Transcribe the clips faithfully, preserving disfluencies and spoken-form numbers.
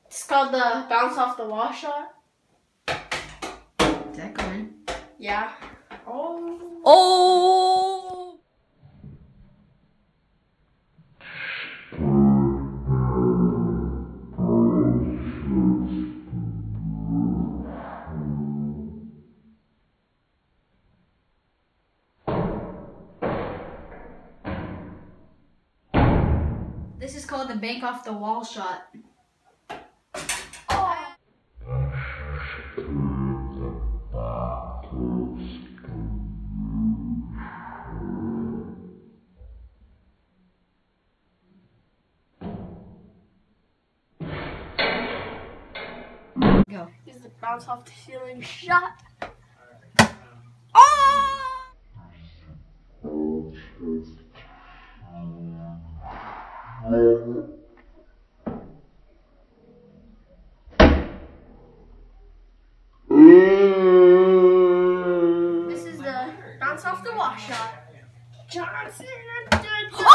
It's called the bounce off the wall shot. Is that going? Yeah. Oh. Oh! This is called the bank off the wall shot. Oh. Go. This is the bounce off the ceiling shot. Oh! This is the bounce off the wall shot. Johnson. Oh!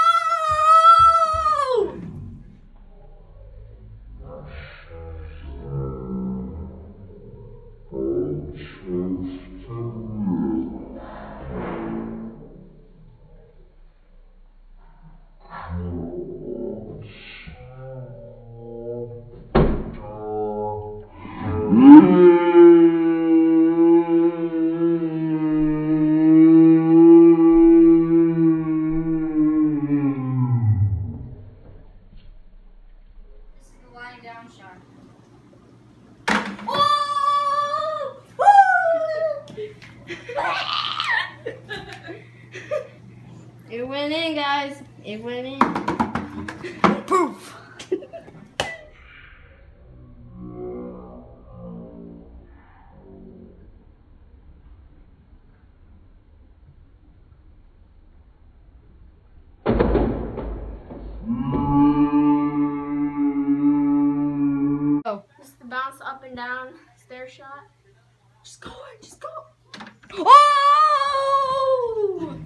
This is the lying down shot. Oh! It went in, guys. It went in. Poof! Oh. This is the bounce up and down stair shot. Just go, just go. Oh!